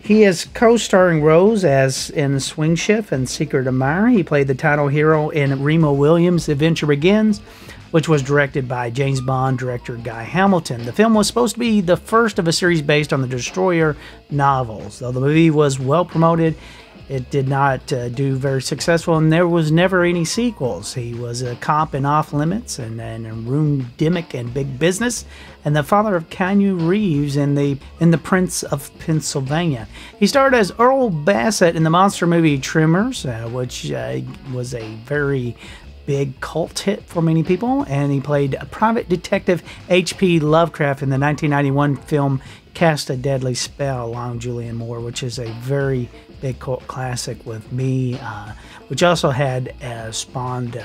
He is co-starring Rose as in Swing Shift and Secret Admirer. He played the title hero in Remo Williams' Adventure Begins, which was directed by James Bond director Guy Hamilton. The film was supposed to be the first of a series based on the Destroyer novels. Though the movie was well promoted, it did not do very successful, and there was never any sequels. He was a cop in Off Limits and in Room Dimmick and Big Business, and the father of Keanu Reeves in the Prince of Pennsylvania. He starred as Earl Bassett in the monster movie Tremors, which was a very big cult hit for many people, and he played a private detective H.P. Lovecraft in the 1991 film Cast a Deadly Spell along Julianne Moore, which is a very big cult classic with me, which also had spawned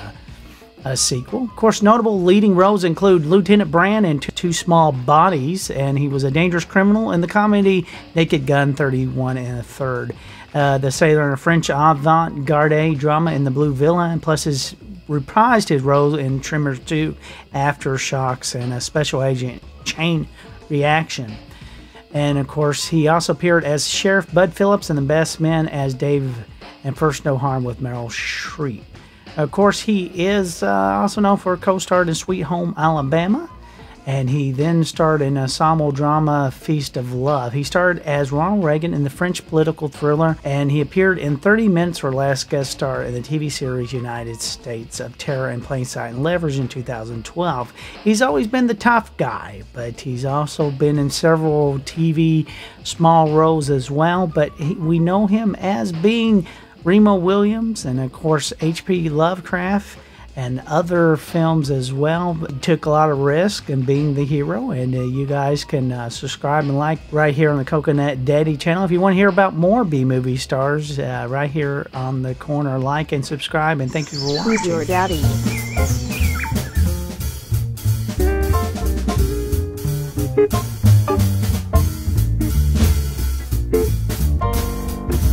a sequel. Of course, notable leading roles include Lieutenant Brand in Two Small Bodies, and he was a dangerous criminal in the comedy Naked Gun 31 1/3. The sailor in a French avant-garde drama in The Blue Villa, and plus his reprised his role in Tremors 2, Aftershocks, and a Special Agent Chain Reaction. And of course, he also appeared as Sheriff Bud Phillips in The Best Men as Dave and First No Harm with Meryl Streep. Of course, he is also known for a co-star in Sweet Home Alabama, and he then starred in ensemble drama Feast of Love. He starred as Ronald Reagan in the French political thriller, and he appeared in 30 Minutes or Less guest star in the TV series United States of Terror in Plain Sight and Leverage in 2012. He's always been the tough guy, but he's also been in several TV small roles as well, but we know him as being Remo Williams and, of course, H.P. Lovecraft and other films as well. Took a lot of risk in being the hero, and you guys can subscribe and like right here on the Coconut Daddy channel. If you want to hear about more B-movie stars, right here on the corner, like and subscribe, and thank you for watching. Who's your daddy?